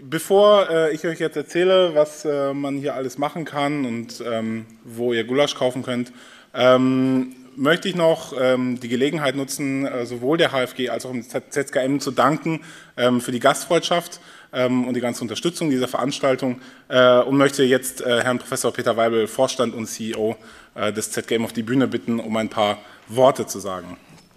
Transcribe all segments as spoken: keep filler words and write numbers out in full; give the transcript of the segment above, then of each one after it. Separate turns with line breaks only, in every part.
bevor äh, ich euch jetzt erzähle, was äh, man hier alles machen kann und ähm, wo ihr Gulasch kaufen könnt, ähm, möchte ich noch ähm, die Gelegenheit nutzen, äh, sowohl der H F G als auch dem Z K M zu danken ähm, für die Gastfreundschaft ähm, und die ganze Unterstützung dieser Veranstaltung äh, und möchte jetzt äh, Herrn Professor Peter Weibel, Vorstand und C E O äh, des Z K M, auf die Bühne bitten, um ein paar Worte zu sagen.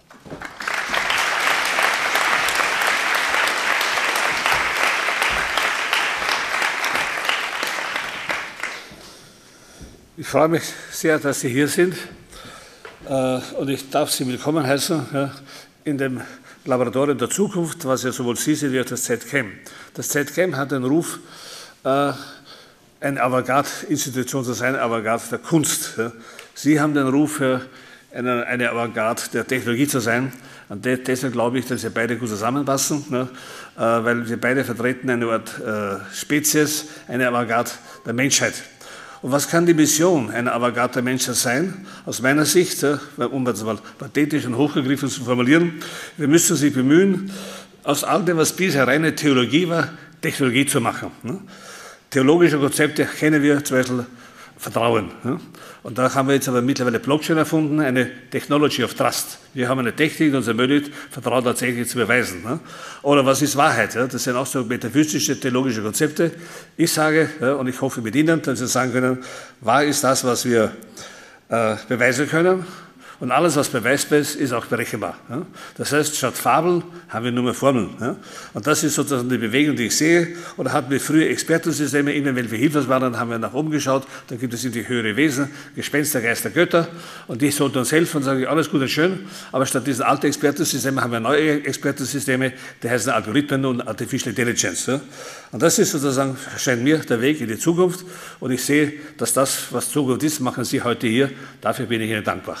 Ich freue mich sehr, dass Sie hier sind und ich darf Sie willkommen heißen in dem Laboratorium der Zukunft, was ja sowohl Sie sind wie auch das Z K M. Das Z K M hat den Ruf, eine Avantgarde-Institution zu sein, Avantgarde der Kunst. Sie haben den Ruf, eine, eine Avantgarde der Technologie zu sein. Und deshalb glaube ich, dass wir beide gut zusammenpassen, ne? Weil wir beide vertreten eine Art Spezies, eine Avantgarde der Menschheit. Und was kann die Mission einer Avantgarde der Menschheit sein? Aus meiner Sicht, um das mal pathetisch und hochgegriffen zu formulieren, wir müssen sich bemühen, aus all dem, was bisher reine Theologie war, Technologie zu machen. Theologische Konzepte kennen wir, zum Beispiel Vertrauen. Und da haben wir jetzt aber mittlerweile Blockchain erfunden, eine Technology of Trust. Wir haben eine Technik, die uns ermöglicht, Vertrauen tatsächlich zu beweisen. Oder was ist Wahrheit? Das sind auch so metaphysische, theologische Konzepte. Ich sage, und ich hoffe mit Ihnen, dass Sie sagen können, wahr ist das, was wir äh, beweisen können. Und alles, was beweisbar ist, ist auch berechenbar. Das heißt, statt Fabeln haben wir nur mehr Formeln. Und das ist sozusagen die Bewegung, die ich sehe. Oder hatten wir früher Expertensysteme, immer wenn wir hilflos waren, haben wir nach oben geschaut, da gibt es die höhere Wesen, Gespenster, Geister, Götter. Und die sollten uns helfen und sagen, alles gut und schön. Aber statt diesen alten Expertensystemen haben wir neue Expertensysteme, die heißen Algorithmen und Artificial Intelligence. Und das ist sozusagen, scheint mir, der Weg in die Zukunft. Und ich sehe, dass das, was Zukunft ist, machen Sie heute hier. Dafür bin ich Ihnen dankbar.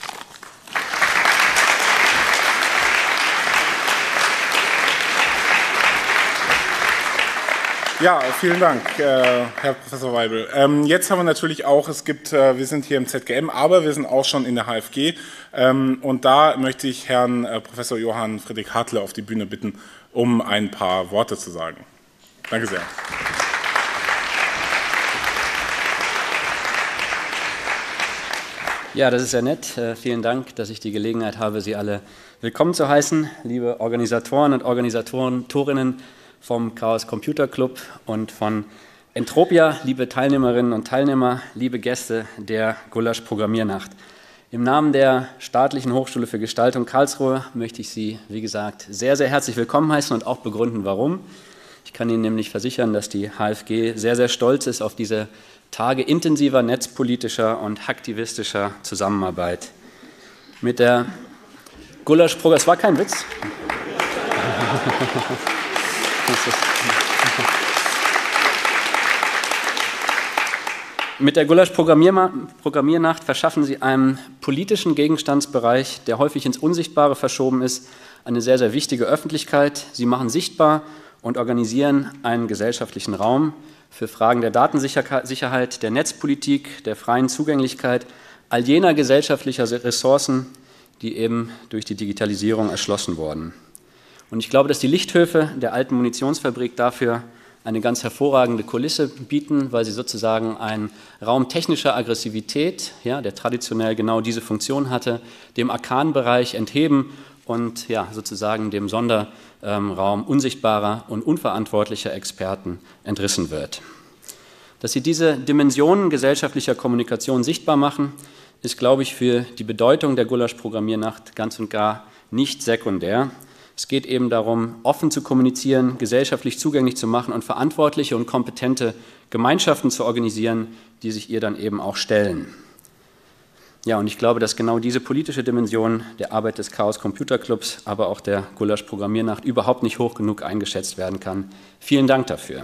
Ja, vielen Dank, äh, Herr Professor Weibel. Ähm, jetzt haben wir natürlich auch, es gibt, äh, wir sind hier im Z K M, aber wir sind auch schon in der H F G. Ähm, und da möchte ich Herrn äh, Professor Johann Friedrich Hartle auf die Bühne bitten, um ein paar Worte zu sagen. Danke sehr.
Ja, das ist sehr nett. Äh, vielen Dank, dass ich die Gelegenheit habe, Sie alle willkommen zu heißen, liebe Organisatoren und Organisatorinnen vom Chaos Computer Club und von Entropia, liebe Teilnehmerinnen und Teilnehmer, liebe Gäste der Gulasch Programmiernacht. Im Namen der Staatlichen Hochschule für Gestaltung Karlsruhe möchte ich Sie, wie gesagt, sehr, sehr herzlich willkommen heißen und auch begründen, warum. Ich kann Ihnen nämlich versichern, dass die H F G sehr, sehr stolz ist auf diese Tage intensiver netzpolitischer und aktivistischer Zusammenarbeit. Mit der Gulasch Programmiernacht, das war kein Witz. Mit der Gulasch Programmiernacht verschaffen Sie einem politischen Gegenstandsbereich, der häufig ins Unsichtbare verschoben ist, eine sehr, sehr wichtige Öffentlichkeit. Sie machen sichtbar und organisieren einen gesellschaftlichen Raum für Fragen der Datensicherheit, der Netzpolitik, der freien Zugänglichkeit, all jener gesellschaftlicher Ressourcen, die eben durch die Digitalisierung erschlossen wurden. Und ich glaube, dass die Lichthöfe der alten Munitionsfabrik dafür eine ganz hervorragende Kulisse bieten, weil sie sozusagen einen Raum technischer Aggressivität, ja, der traditionell genau diese Funktion hatte, dem Arkanbereich entheben und ja, sozusagen dem Sonderraum unsichtbarer und unverantwortlicher Experten entrissen wird. Dass sie diese Dimensionen gesellschaftlicher Kommunikation sichtbar machen, ist, glaube ich, für die Bedeutung der Gulasch Programmiernacht ganz und gar nicht sekundär. Es geht eben darum, offen zu kommunizieren, gesellschaftlich zugänglich zu machen und verantwortliche und kompetente Gemeinschaften zu organisieren, die sich ihr dann eben auch stellen. Ja, und ich glaube, dass genau diese politische Dimension der Arbeit des Chaos Computer Clubs, aber auch der Gulasch Programmiernacht überhaupt nicht hoch genug eingeschätzt werden kann. Vielen Dank dafür.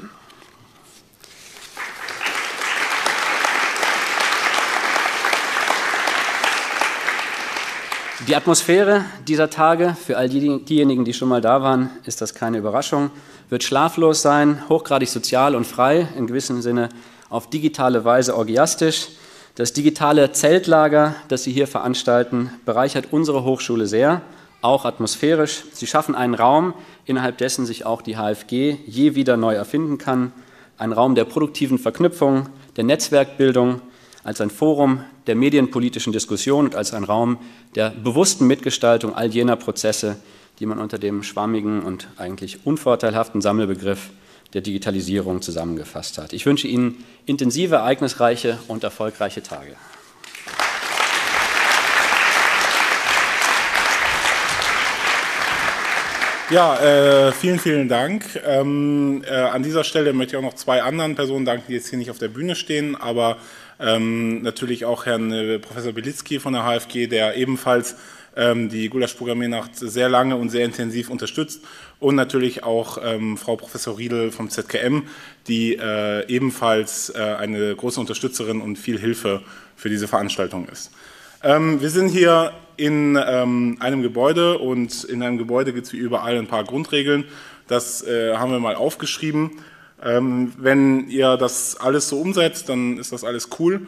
Die Atmosphäre dieser Tage, für all diejenigen, die schon mal da waren, ist das keine Überraschung, wird schlaflos sein, hochgradig sozial und frei, in gewissem Sinne auf digitale Weise orgiastisch. Das digitale Zeltlager, das Sie hier veranstalten, bereichert unsere Hochschule sehr, auch atmosphärisch. Sie schaffen einen Raum, innerhalb dessen sich auch die H F G je wieder neu erfinden kann. Ein Raum der produktiven Verknüpfung, der Netzwerkbildung, als ein Forum der medienpolitischen Diskussion und als ein Raum der bewussten Mitgestaltung all jener Prozesse, die man unter dem schwammigen und eigentlich unvorteilhaften Sammelbegriff der Digitalisierung zusammengefasst hat. Ich wünsche Ihnen intensive, ereignisreiche und erfolgreiche Tage.
Ja, äh, vielen, vielen Dank. Ähm, äh, an dieser Stelle möchte ich auch noch zwei anderen Personen danken, die jetzt hier nicht auf der Bühne stehen, aber ähm, natürlich auch Herrn äh, Professor Belitzky von der H F G, der ebenfalls ähm, die Gulasch-Programmiernacht sehr lange und sehr intensiv unterstützt, und natürlich auch ähm, Frau Professor Riedel vom Z K M, die äh, ebenfalls äh, eine große Unterstützerin und viel Hilfe für diese Veranstaltung ist. Ähm, wir sind hier in ähm, einem Gebäude, und in einem Gebäude gibt es wie überall ein paar Grundregeln. Das äh, haben wir mal aufgeschrieben. Ähm, wenn ihr das alles so umsetzt, dann ist das alles cool.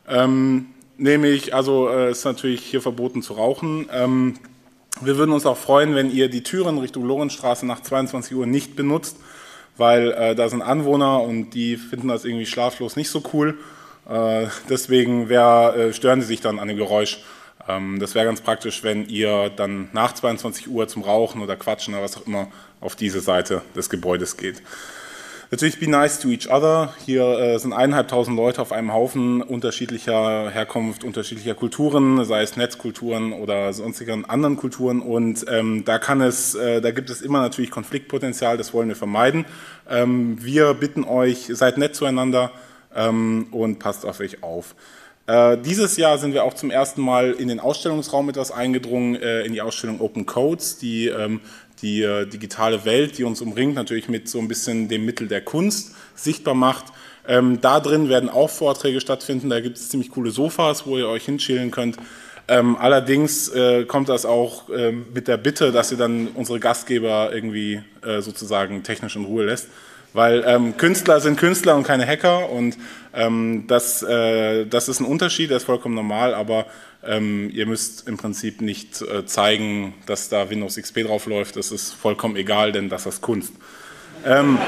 Ähm, nämlich, also äh, ist natürlich hier verboten zu rauchen. Ähm, wir würden uns auch freuen, wenn ihr die Türen Richtung Lorenzstraße nach zweiundzwanzig Uhr nicht benutzt, weil äh, da sind Anwohner und die finden das irgendwie schlaflos nicht so cool. Äh, deswegen wär, äh, stören sie sich dann an dem Geräusch. Ähm, das wäre ganz praktisch, wenn ihr dann nach zweiundzwanzig Uhr zum Rauchen oder Quatschen oder was auch immer auf diese Seite des Gebäudes geht. Natürlich be nice to each other. Hier äh, sind eineinhalbtausend Leute auf einem Haufen unterschiedlicher Herkunft, unterschiedlicher Kulturen, sei es Netzkulturen oder sonstigen anderen Kulturen. Und ähm, da kann es, äh, da gibt es immer natürlich Konfliktpotenzial. Das wollen wir vermeiden. Ähm, wir bitten euch, seid nett zueinander ähm, und passt auf euch auf. Äh, dieses Jahr sind wir auch zum ersten Mal in den Ausstellungsraum etwas eingedrungen, äh, in die Ausstellung Open Codes, die ähm, die äh, digitale Welt, die uns umringt, natürlich mit so ein bisschen dem Mittel der Kunst sichtbar macht. Ähm, da drin werden auch Vorträge stattfinden, da gibt es ziemlich coole Sofas, wo ihr euch hinchillen könnt. Ähm, allerdings äh, kommt das auch äh, mit der Bitte, dass ihr dann unsere Gastgeber irgendwie äh, sozusagen technisch in Ruhe lässt. Weil ähm, Künstler sind Künstler und keine Hacker, und ähm, das, äh, das ist ein Unterschied, der ist vollkommen normal, aber ähm, ihr müsst im Prinzip nicht äh, zeigen, dass da Windows X P drauf läuft, das ist vollkommen egal, denn das ist Kunst. Ähm,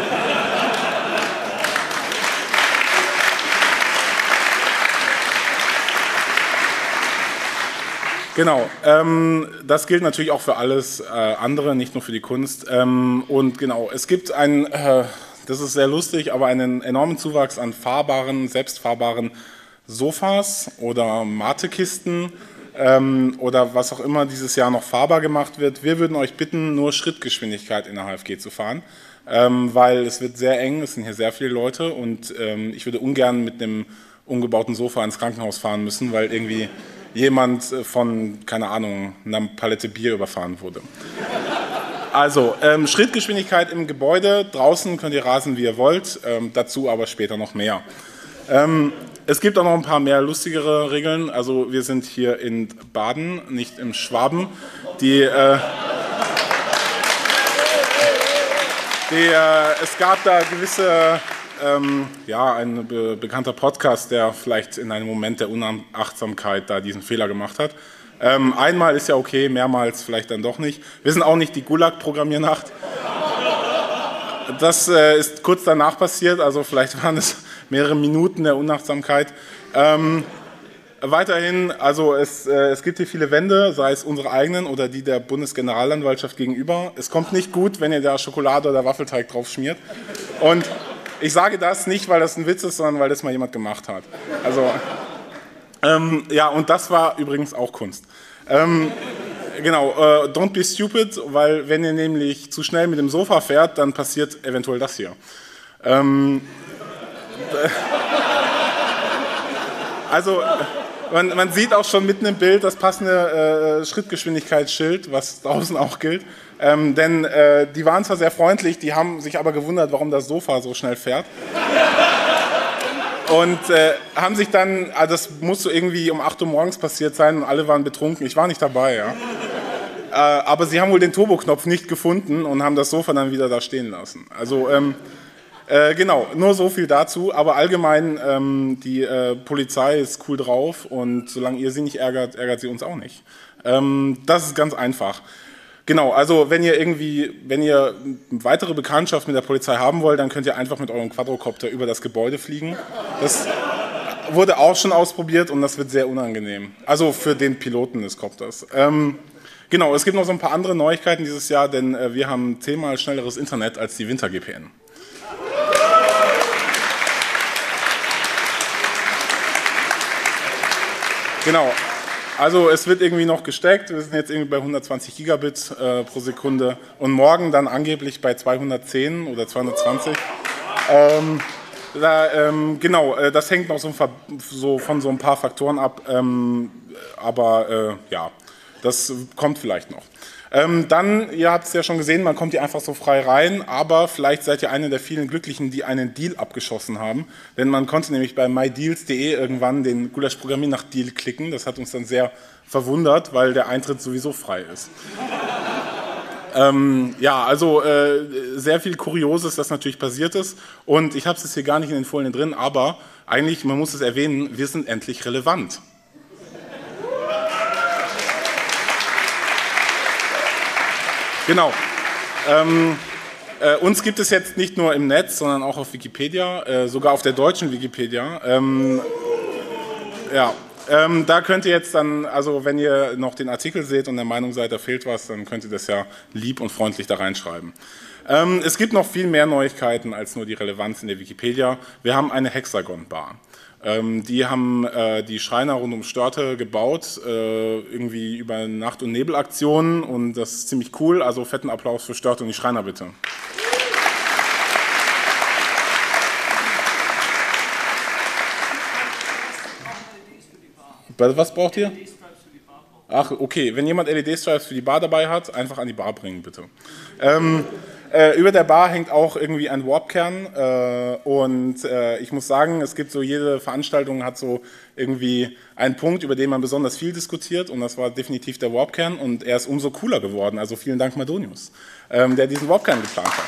Genau, ähm, das gilt natürlich auch für alles äh, andere, nicht nur für die Kunst. Ähm, und genau, es gibt einen, äh, das ist sehr lustig, aber einen enormen Zuwachs an fahrbaren, selbstfahrbaren Sofas oder Matekisten ähm, oder was auch immer dieses Jahr noch fahrbar gemacht wird. Wir würden euch bitten, nur Schrittgeschwindigkeit in der H F G zu fahren, ähm, weil es wird sehr eng, es sind hier sehr viele Leute, und ähm, ich würde ungern mit einem umgebauten Sofa ins Krankenhaus fahren müssen, weil irgendwie jemand von, keine Ahnung, einer Palette Bier überfahren wurde. Also, ähm, Schrittgeschwindigkeit im Gebäude, draußen könnt ihr rasen, wie ihr wollt, ähm, dazu aber später noch mehr. Ähm, es gibt auch noch ein paar mehr lustigere Regeln, also wir sind hier in Baden, nicht im Schwaben. Die, äh, die, äh, es gab da gewisse... Ähm, ja, ein be bekannter Podcast, der vielleicht in einem Moment der Unachtsamkeit da diesen Fehler gemacht hat. Ähm, einmal ist ja okay, mehrmals vielleicht dann doch nicht. Wir sind auch nicht die Gulag-Programmiernacht. Das äh, ist kurz danach passiert, also vielleicht waren es mehrere Minuten der Unachtsamkeit. Ähm, weiterhin, also es, äh, es gibt hier viele Wände, sei es unsere eigenen oder die der Bundesgeneralanwaltschaft gegenüber. Es kommt nicht gut, wenn ihr da Schokolade oder Waffelteig drauf schmiert. Und ich sage das nicht, weil das ein Witz ist, sondern weil das mal jemand gemacht hat. Also, ähm, ja, und das war übrigens auch Kunst. Ähm, genau, äh, don't be stupid, weil wenn ihr nämlich zu schnell mit dem Sofa fährt, dann passiert eventuell das hier. Ähm, äh, also, man, man sieht auch schon mitten im Bild das passende äh, Schrittgeschwindigkeitsschild, was draußen auch gilt. Ähm, denn äh, die waren zwar sehr freundlich, die haben sich aber gewundert, warum das Sofa so schnell fährt. Und äh, haben sich dann, also das muss so irgendwie um acht Uhr morgens passiert sein und alle waren betrunken, ich war nicht dabei, ja. Äh, aber sie haben wohl den Turboknopf nicht gefunden und haben das Sofa dann wieder da stehen lassen. Also ähm, äh, genau, nur so viel dazu, aber allgemein ähm, die äh, Polizei ist cool drauf und solange ihr sie nicht ärgert, ärgert sie uns auch nicht. Ähm, das ist ganz einfach. Genau, also wenn ihr irgendwie, wenn ihr weitere Bekanntschaft mit der Polizei haben wollt, dann könnt ihr einfach mit eurem Quadrocopter über das Gebäude fliegen. Das wurde auch schon ausprobiert und das wird sehr unangenehm. Also für den Piloten des Copters. Ähm, genau, es gibt noch so ein paar andere Neuigkeiten dieses Jahr, denn äh, wir haben zehnmal schnelleres Internet als die Winter-G P N. Genau. Also es wird irgendwie noch gesteckt, wir sind jetzt irgendwie bei hundertzwanzig Gigabit äh, pro Sekunde und morgen dann angeblich bei zweihundertzehn oder zweihundertzwanzig. Ähm, da, ähm, genau, äh, das hängt noch so, so von so ein paar Faktoren ab, ähm, aber äh, ja, das kommt vielleicht noch. Ähm, dann, ihr habt es ja schon gesehen, man kommt hier einfach so frei rein, aber vielleicht seid ihr eine der vielen Glücklichen, die einen Deal abgeschossen haben, denn man konnte nämlich bei mydeals punkt de irgendwann den Gulasch Programmier nach Deal klicken, das hat uns dann sehr verwundert, weil der Eintritt sowieso frei ist. ähm, ja, also äh, sehr viel Kurioses, das natürlich passiert ist und ich habe es jetzt hier gar nicht in den Folien drin, aber eigentlich, man muss es erwähnen, wir sind endlich relevant. Genau. Ähm, äh, uns gibt es jetzt nicht nur im Netz, sondern auch auf Wikipedia, äh, sogar auf der deutschen Wikipedia. Ähm, ja, ähm, da könnt ihr jetzt dann, also wenn ihr noch den Artikel seht und der Meinung seid, da fehlt was, dann könnt ihr das ja lieb und freundlich da reinschreiben. Ähm, es gibt noch viel mehr Neuigkeiten als nur die Relevanz in der Wikipedia. Wir haben eine Hexagon-Bar. Ähm, die haben äh, die Schreiner rund um Störte gebaut, äh, irgendwie über Nacht- und Nebelaktionen und das ist ziemlich cool, also fetten Applaus für Störte und die Schreiner bitte. Was braucht ihr? Ach, okay, wenn jemand L E D-Stripes für die Bar dabei hat, einfach an die Bar bringen bitte. Ähm, Äh, über der Bar hängt auch irgendwie ein Warpkern äh, und äh, ich muss sagen, es gibt so, jede Veranstaltung hat so irgendwie einen Punkt, über den man besonders viel diskutiert und das war definitiv der Warpkern und er ist umso cooler geworden, also vielen Dank Madonius, ähm, der diesen Warpkern geplant hat.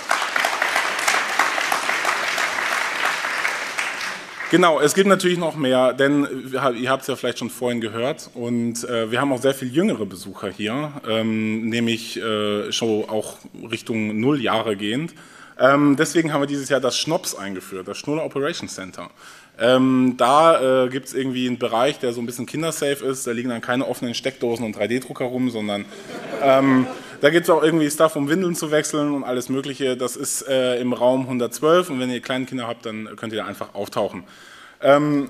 Genau, es gibt natürlich noch mehr, denn ihr habt es ja vielleicht schon vorhin gehört und äh, wir haben auch sehr viel jüngere Besucher hier, ähm, nämlich äh, schon auch Richtung null Jahre gehend. Ähm, deswegen haben wir dieses Jahr das Schnops eingeführt, das Schnuller Operations Center. Ähm, da äh, gibt es irgendwie einen Bereich, der so ein bisschen kindersafe ist, da liegen dann keine offenen Steckdosen und drei D Drucker rum, sondern ähm, da gibt es auch irgendwie Stuff, um Windeln zu wechseln und alles Mögliche. Das ist äh, im Raum hundertzwölf und wenn ihr kleine Kinder habt, dann könnt ihr da einfach auftauchen. Ähm,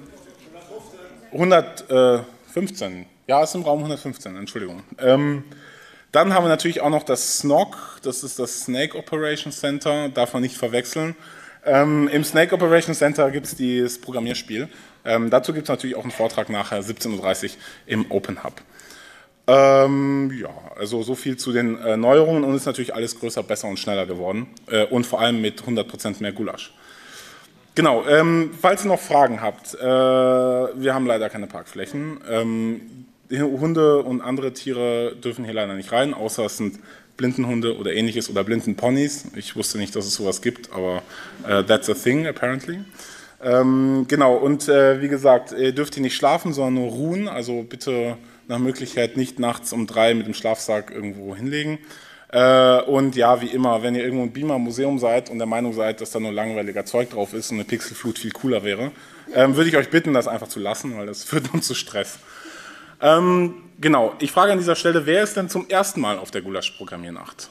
hundertfünfzehn, ja, ist im Raum hundertfünfzehn, Entschuldigung. Ähm, dann haben wir natürlich auch noch das S N O C, das ist das Snake Operations Center, darf man nicht verwechseln. Ähm, Im Snake Operations Center gibt es das Programmierspiel. Ähm, dazu gibt es natürlich auch einen Vortrag nachher, siebzehn Uhr dreißig im Open Hub. Ähm, ja, also so viel zu den äh, Neuerungen und ist natürlich alles größer, besser und schneller geworden äh, und vor allem mit hundert Prozent mehr Gulasch. Genau, ähm, falls ihr noch Fragen habt, äh, wir haben leider keine Parkflächen. Ähm, Hunde und andere Tiere dürfen hier leider nicht rein, außer es sind Blindenhunde oder ähnliches oder Blindenponys. Ich wusste nicht, dass es sowas gibt, aber äh, that's a thing apparently. Ähm, genau, und äh, wie gesagt, ihr dürft hier nicht schlafen, sondern nur ruhen, also bitte nach Möglichkeit nicht nachts um drei mit dem Schlafsack irgendwo hinlegen. Äh, und ja, wie immer, wenn ihr irgendwo im Beamer Museum seid und der Meinung seid, dass da nur langweiliger Zeug drauf ist und eine Pixelflut viel cooler wäre, ähm, würde ich euch bitten, das einfach zu lassen, weil das führt uns zu Stress. Ähm, genau, ich frage an dieser Stelle, wer ist denn zum ersten Mal auf der Gulasch-Programmiernacht?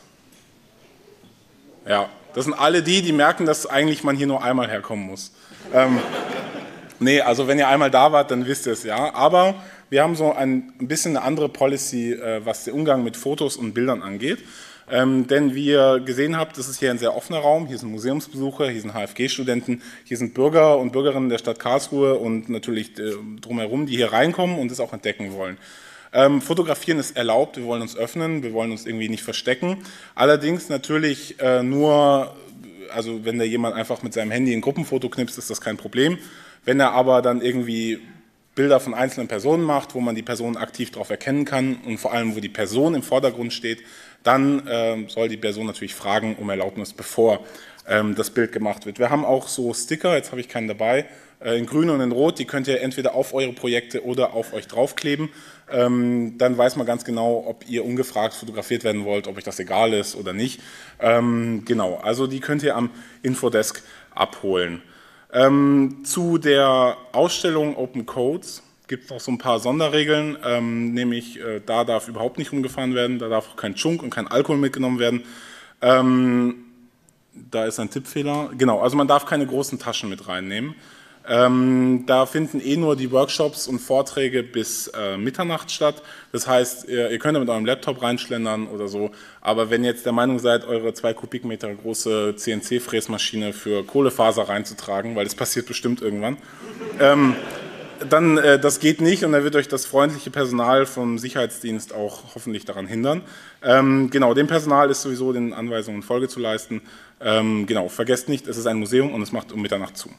Ja, das sind alle die, die merken, dass eigentlich man hier nur einmal herkommen muss. Ähm, nee, also wenn ihr einmal da wart, dann wisst ihr es, ja. Aber wir haben so ein, ein bisschen eine andere Policy, äh, was den Umgang mit Fotos und Bildern angeht. Ähm, denn wie ihr gesehen habt, das ist hier ein sehr offener Raum, hier sind Museumsbesucher, hier sind H F G-Studenten, hier sind Bürger und Bürgerinnen der Stadt Karlsruhe und natürlich äh, drumherum, die hier reinkommen und es auch entdecken wollen. Ähm, fotografieren ist erlaubt, wir wollen uns öffnen, wir wollen uns irgendwie nicht verstecken. Allerdings natürlich äh, nur, also wenn da jemand einfach mit seinem Handy ein Gruppenfoto knipst, ist das kein Problem. Wenn er aber dann irgendwie Bilder von einzelnen Personen macht, wo man die Person aktiv darauf erkennen kann und vor allem, wo die Person im Vordergrund steht, dann äh, soll die Person natürlich fragen um Erlaubnis, bevor ähm, das Bild gemacht wird. Wir haben auch so Sticker, jetzt habe ich keinen dabei, äh, in grün und in rot, die könnt ihr entweder auf eure Projekte oder auf euch draufkleben. Ähm, dann weiß man ganz genau, ob ihr ungefragt fotografiert werden wollt, ob euch das egal ist oder nicht. Ähm, genau, also die könnt ihr am Infodesk abholen. Ähm, zu der Ausstellung Open Codes gibt es noch so ein paar Sonderregeln, ähm, nämlich äh, da darf überhaupt nicht rumgefahren werden, da darf auch kein Chunk und kein Alkohol mitgenommen werden. Ähm, da ist ein Tippfehler. Genau, also man darf keine großen Taschen mit reinnehmen. Ähm, da finden eh nur die Workshops und Vorträge bis äh, Mitternacht statt. Das heißt, ihr, ihr könnt mit eurem Laptop reinschlendern oder so, aber wenn ihr jetzt der Meinung seid, eure zwei Kubikmeter große C N C-Fräsmaschine für Kohlefaser reinzutragen, weil das passiert bestimmt irgendwann, ähm, dann äh, das geht nicht und dann wird euch das freundliche Personal vom Sicherheitsdienst auch hoffentlich daran hindern. Ähm, genau, dem Personal ist sowieso den Anweisungen Folge zu leisten. Ähm, genau, vergesst nicht, es ist ein Museum und es macht um Mitternacht zu.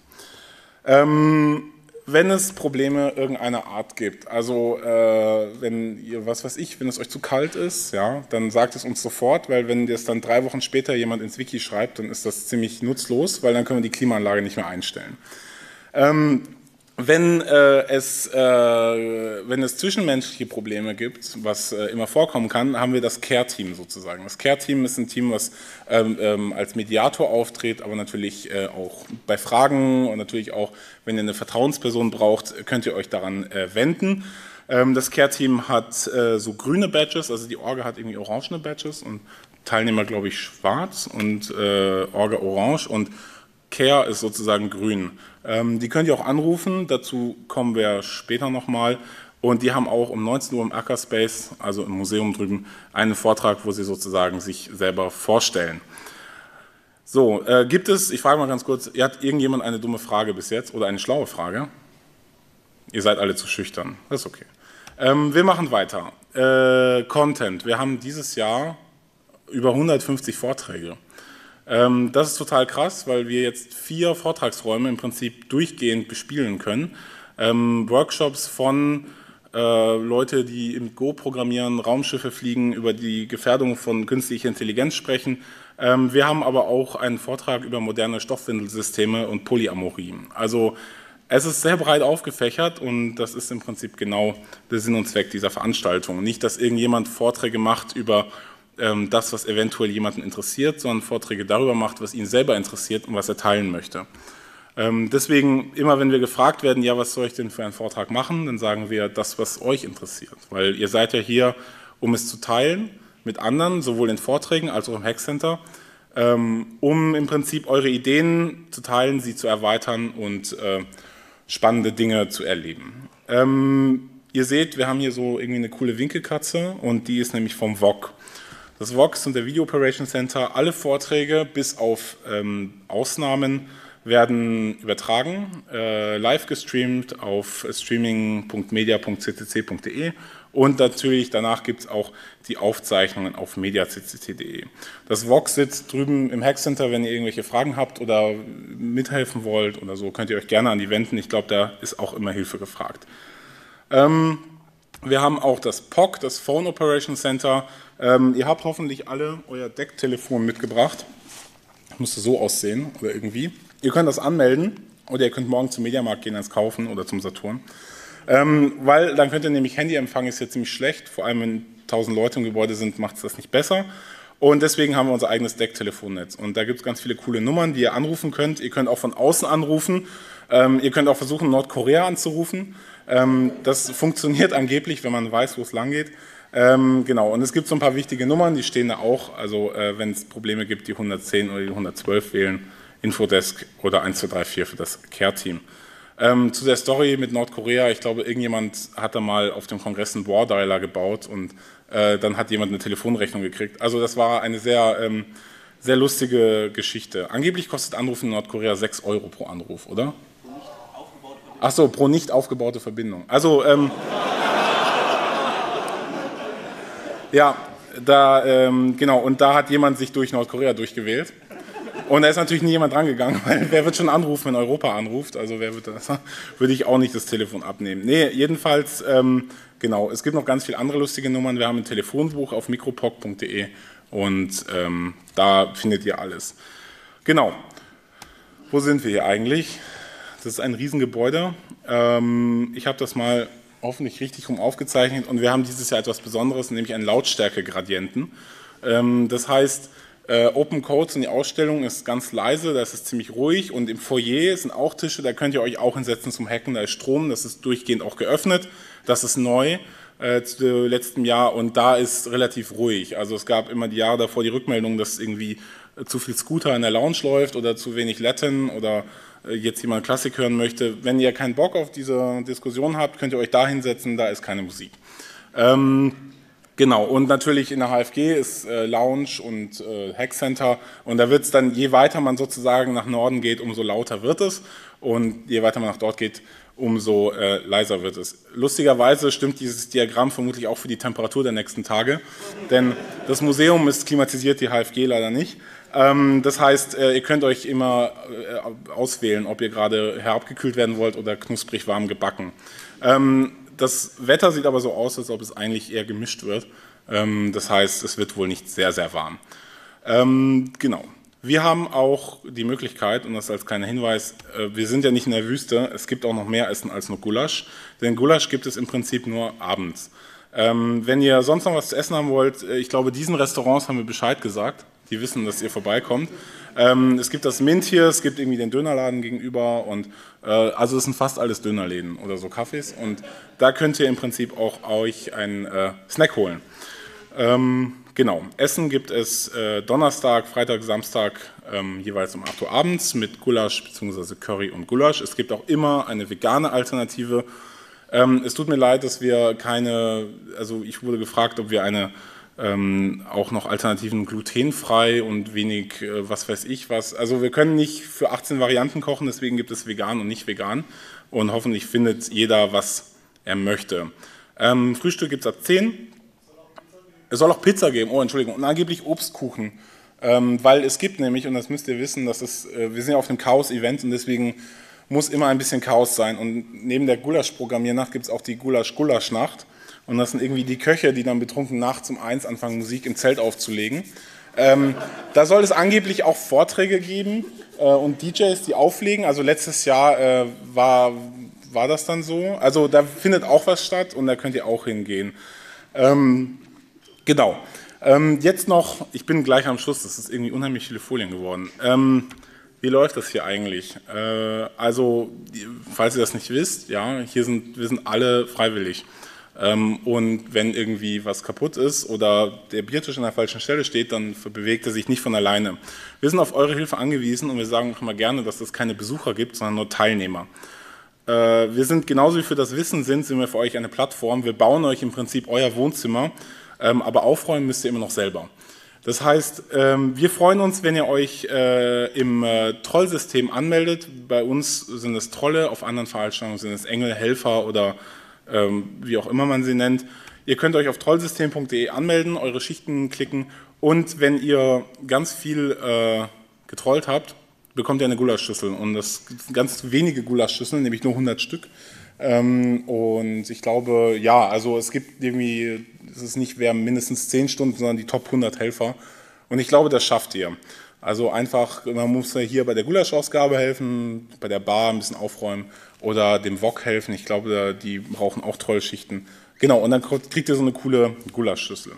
Ähm, wenn es Probleme irgendeiner Art gibt, also äh, wenn ihr, was weiß ich, wenn es euch zu kalt ist, ja, dann sagt es uns sofort, weil wenn das dann drei Wochen später jemand ins Wiki schreibt, dann ist das ziemlich nutzlos, weil dann können wir die Klimaanlage nicht mehr einstellen. Ähm, Wenn, äh, es, äh, wenn es zwischenmenschliche Probleme gibt, was äh, immer vorkommen kann, haben wir das Care-Team sozusagen. Das Care-Team ist ein Team, was ähm, ähm, als Mediator auftritt, aber natürlich äh, auch bei Fragen und natürlich auch, wenn ihr eine Vertrauensperson braucht, könnt ihr euch daran äh, wenden. Ähm, das Care-Team hat äh, so grüne Badges, also die Orga hat irgendwie orangene Badges und Teilnehmer, glaube ich, schwarz und äh, Orga orange und Care ist sozusagen grün. Ähm, die könnt ihr auch anrufen, dazu kommen wir später nochmal. Und die haben auch um neunzehn Uhr im Ackerspace, also im Museum drüben, einen Vortrag, wo sie sozusagen sich selber vorstellen. So, äh, gibt es, ich frage mal ganz kurz, hat irgendjemand eine dumme Frage bis jetzt oder eine schlaue Frage? Ihr seid alle zu schüchtern, das ist okay. Ähm, wir machen weiter. Äh, Content, wir haben dieses Jahr über hundertfünfzig Vorträge. Das ist total krass, weil wir jetzt vier Vortragsräume im Prinzip durchgehend bespielen können. Ähm, Workshops von äh, Leute, die im Go programmieren, Raumschiffe fliegen, über die Gefährdung von künstlicher Intelligenz sprechen. Ähm, wir haben aber auch einen Vortrag über moderne Stoffwindelsysteme und Polyamorie. Also es ist sehr breit aufgefächert und das ist im Prinzip genau der Sinn und Zweck dieser Veranstaltung. Nicht, dass irgendjemand Vorträge macht über das, was eventuell jemanden interessiert, sondern Vorträge darüber macht, was ihn selber interessiert und was er teilen möchte. Deswegen, immer wenn wir gefragt werden, ja, was soll ich denn für einen Vortrag machen, dann sagen wir das, was euch interessiert. Weil ihr seid ja hier, um es zu teilen mit anderen, sowohl in Vorträgen als auch im Hackcenter, um im Prinzip eure Ideen zu teilen, sie zu erweitern und spannende Dinge zu erleben. Ihr seht, wir haben hier so irgendwie eine coole Winkelkatze und die ist nämlich vom V O C. Das V O C ist und der Video Operation Center. Alle Vorträge, bis auf ähm, Ausnahmen, werden übertragen, äh, live gestreamt auf streaming punkt media punkt c c c punkt d e und natürlich danach gibt es auch die Aufzeichnungen auf media punkt c c c punkt d e. Das V O C sitzt drüben im Hackcenter, wenn ihr irgendwelche Fragen habt oder mithelfen wollt oder so, könnt ihr euch gerne an die wenden. Ich glaube, da ist auch immer Hilfe gefragt. Ähm, Wir haben auch das P O C, das Phone Operation Center. Ähm, ihr habt hoffentlich alle euer Decktelefon mitgebracht. Das müsste so aussehen oder irgendwie. Ihr könnt das anmelden oder ihr könnt morgen zum Mediamarkt gehen, eins kaufen oder zum Saturn. Ähm, weil dann könnt ihr nämlich, Handyempfang ist jetzt ziemlich schlecht, vor allem wenn tausend Leute im Gebäude sind, macht es das nicht besser. Und deswegen haben wir unser eigenes Decktelefonnetz. Und da gibt es ganz viele coole Nummern, die ihr anrufen könnt. Ihr könnt auch von außen anrufen. Ähm, ihr könnt auch versuchen, Nordkorea anzurufen. Ähm, das funktioniert angeblich, wenn man weiß, wo es lang geht. Ähm, genau, und es gibt so ein paar wichtige Nummern, die stehen da auch. Also äh, wenn es Probleme gibt, die hundertzehn oder die hundertzwölf wählen, Infodesk oder eins zwei drei vier für das Care-Team. Ähm, zu der Story mit Nordkorea, ich glaube, irgendjemand hat da mal auf dem Kongress einen War-Dialer gebaut und äh, dann hat jemand eine Telefonrechnung gekriegt. Also das war eine sehr, ähm, sehr lustige Geschichte. Angeblich kostet Anrufen in Nordkorea sechs Euro pro Anruf, oder? Ach so, pro nicht aufgebaute Verbindung. Also, ähm, ja, da, ähm, genau, und da hat jemand sich durch Nordkorea durchgewählt. Und da ist natürlich nie jemand rangegangen, weil wer wird schon anrufen, wenn Europa anruft? Also wer wird das? Würde ich auch nicht das Telefon abnehmen. Nee, jedenfalls, ähm, genau, es gibt noch ganz viele andere lustige Nummern. Wir haben ein Telefonbuch auf mikropoc punkt de und ähm, da findet ihr alles. Genau. Wo sind wir hier eigentlich? Das ist ein Riesengebäude. Ähm, ich habe das mal hoffentlich richtig rum aufgezeichnet und wir haben dieses Jahr etwas Besonderes, nämlich einen Lautstärke-Gradienten. Ähm, das heißt, äh, Open Codes und die Ausstellung ist ganz leise, da ist es ziemlich ruhig und im Foyer sind auch Tische, da könnt ihr euch auch hinsetzen zum Hacken, da ist Strom, das ist durchgehend auch geöffnet, das ist neu äh, zu letztem Jahr und da ist relativ ruhig. Also es gab immer die Jahre davor die Rückmeldung, dass irgendwie zu viel Scooter in der Lounge läuft oder zu wenig Latin oder jetzt jemand Klassik hören möchte. Wenn ihr keinen Bock auf diese Diskussion habt, könnt ihr euch da hinsetzen, da ist keine Musik. Ähm, genau, und natürlich in der H F G ist äh, Lounge und äh, Hackcenter und da wird es dann, je weiter man sozusagen nach Norden geht, umso lauter wird es und je weiter man nach dort geht, umso äh, leiser wird es. Lustigerweise stimmt dieses Diagramm vermutlich auch für die Temperatur der nächsten Tage, denn das Museum ist klimatisiert, die H F G leider nicht. Ähm, das heißt, äh, ihr könnt euch immer äh, auswählen, ob ihr gerade herabgekühlt werden wollt oder knusprig warm gebacken. Ähm, das Wetter sieht aber so aus, als ob es eigentlich eher gemischt wird. Ähm, das heißt, es wird wohl nicht sehr, sehr warm. Ähm, genau. Wir haben auch die Möglichkeit, und das als kleiner Hinweis, wir sind ja nicht in der Wüste, es gibt auch noch mehr Essen als nur Gulasch, denn Gulasch gibt es im Prinzip nur abends. Ähm, wenn ihr sonst noch was zu essen haben wollt, ich glaube, diesen Restaurants haben wir Bescheid gesagt, die wissen, dass ihr vorbeikommt. Ähm, es gibt das Mint hier, es gibt irgendwie den Dönerladen gegenüber, und äh, also es sind fast alles Dönerläden oder so Cafés, und da könnt ihr im Prinzip auch euch einen äh, Snack holen. Ähm, Genau, Essen gibt es äh, Donnerstag, Freitag, Samstag ähm, jeweils um acht Uhr abends mit Gulasch bzw. Curry und Gulasch. Es gibt auch immer eine vegane Alternative. Ähm, es tut mir leid, dass wir keine, also ich wurde gefragt, ob wir eine ähm, auch noch Alternativen glutenfrei und wenig äh, was weiß ich was. Also wir können nicht für achtzehn Varianten kochen, deswegen gibt es vegan und nicht vegan und hoffentlich findet jeder, was er möchte. Ähm, Frühstück gibt es ab zehn. Es soll auch Pizza geben, oh Entschuldigung, und angeblich Obstkuchen, ähm, weil es gibt nämlich, und das müsst ihr wissen, dass es, äh, wir sind ja auf dem Chaos-Event und deswegen muss immer ein bisschen Chaos sein, und neben der Gulasch-Programmiernacht gibt es auch die Gulasch-Gulasch-Nacht, und das sind irgendwie die Köche, die dann betrunken nachts um eins anfangen, Musik im Zelt aufzulegen. Ähm, da soll es angeblich auch Vorträge geben äh, und D Js, die auflegen, also letztes Jahr äh, war, war das dann so, also da findet auch was statt und da könnt ihr auch hingehen. Ähm, Genau. Ähm, jetzt noch, ich bin gleich am Schluss, das ist irgendwie unheimlich viele Folien geworden. Ähm, wie läuft das hier eigentlich? Äh, also, falls ihr das nicht wisst, ja, hier sind, wir sind alle freiwillig. Ähm, und wenn irgendwie was kaputt ist oder der Biertisch an der falschen Stelle steht, dann bewegt er sich nicht von alleine. Wir sind auf eure Hilfe angewiesen und wir sagen auch immer gerne, dass es keine Besucher gibt, sondern nur Teilnehmer. Äh, wir sind genauso wie für das Wissen sind, sind wir für euch eine Plattform. Wir bauen euch im Prinzip euer Wohnzimmer. Ähm, aber aufräumen müsst ihr immer noch selber. Das heißt, ähm, wir freuen uns, wenn ihr euch äh, im äh, Trollsystem anmeldet. Bei uns sind es Trolle, auf anderen Veranstaltungen sind es Engel, Helfer oder ähm, wie auch immer man sie nennt. Ihr könnt euch auf trollsystem punkt de anmelden, eure Schichten klicken, und wenn ihr ganz viel äh, getrollt habt, bekommt ihr eine Gulaschschüssel, und das sind ganz wenige Gulaschschüsseln, nämlich nur hundert Stück. Ähm, und ich glaube, ja, also es gibt irgendwie, es ist nicht, wer mindestens zehn Stunden, sondern die Top hundert Helfer. Und ich glaube, das schafft ihr. Also einfach, man muss hier bei der Gulaschausgabe helfen, bei der Bar ein bisschen aufräumen oder dem Wok helfen. Ich glaube, die brauchen auch Trollschichten. Genau, und dann kriegt ihr so eine coole Gulaschschüssel.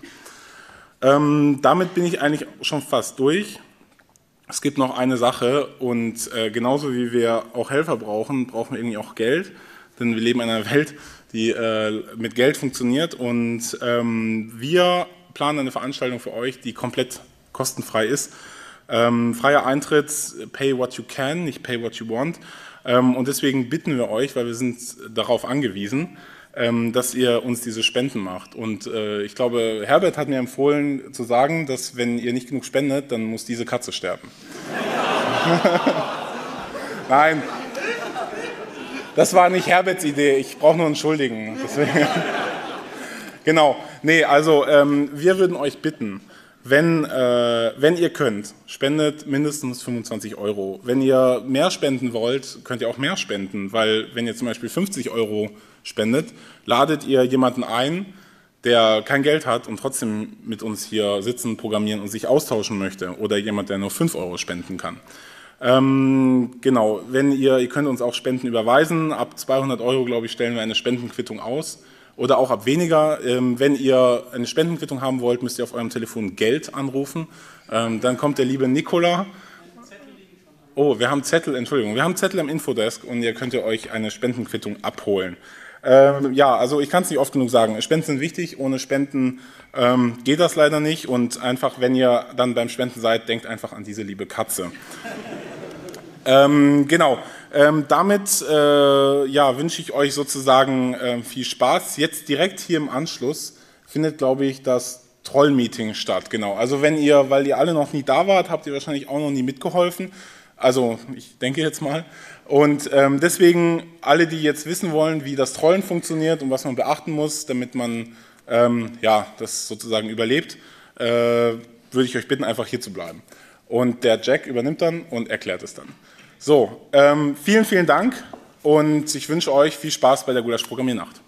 Ähm, damit bin ich eigentlich schon fast durch. Es gibt noch eine Sache, und äh, genauso wie wir auch Helfer brauchen, brauchen wir irgendwie auch Geld. Denn wir leben in einer Welt, die äh, mit Geld funktioniert, und ähm, wir planen eine Veranstaltung für euch, die komplett kostenfrei ist. Ähm, freier Eintritt, pay what you can, nicht pay what you want. Ähm, und deswegen bitten wir euch, weil wir sind darauf angewiesen, ähm, dass ihr uns diese Spenden macht. Und äh, ich glaube, Herbert hat mir empfohlen zu sagen, dass wenn ihr nicht genug spendet, dann muss diese Katze sterben. Nein. Das war nicht Herberts Idee, ich brauche nur einen Schuldigen. Deswegen. Genau, nee, also ähm, wir würden euch bitten, wenn, äh, wenn ihr könnt, spendet mindestens fünfundzwanzig Euro. Wenn ihr mehr spenden wollt, könnt ihr auch mehr spenden, weil wenn ihr zum Beispiel fünfzig Euro spendet, ladet ihr jemanden ein, der kein Geld hat und trotzdem mit uns hier sitzen, programmieren und sich austauschen möchte, oder jemand, der nur fünf Euro spenden kann. Ähm, genau, wenn ihr, ihr könnt uns auch Spenden überweisen, ab zweihundert Euro, glaube ich, stellen wir eine Spendenquittung aus, oder auch ab weniger. Ähm, wenn ihr eine Spendenquittung haben wollt, müsst ihr auf eurem Telefon Geld anrufen, ähm, dann kommt der liebe Nikola. Oh, wir haben Zettel, Entschuldigung, wir haben Zettel am Infodesk und ihr könnt ihr euch eine Spendenquittung abholen. Ähm, ja, also ich kann es nicht oft genug sagen, Spenden sind wichtig, ohne Spenden ähm, geht das leider nicht, und einfach, wenn ihr dann beim Spenden seid, denkt einfach an diese liebe Katze. Ähm, genau, ähm, damit äh, ja, wünsche ich euch sozusagen äh, viel Spaß. Jetzt direkt hier im Anschluss findet, glaube ich, das Troll-Meeting statt. Genau, also wenn ihr, weil ihr alle noch nie da wart, habt ihr wahrscheinlich auch noch nie mitgeholfen. Also ich denke jetzt mal. Und ähm, deswegen, alle, die jetzt wissen wollen, wie das Trollen funktioniert und was man beachten muss, damit man ähm, ja, das sozusagen überlebt, äh, würde ich euch bitten, einfach hier zu bleiben. Und der Jack übernimmt dann und erklärt es dann. So, ähm, vielen, vielen Dank und ich wünsche euch viel Spaß bei der Gulasch Programmiernacht.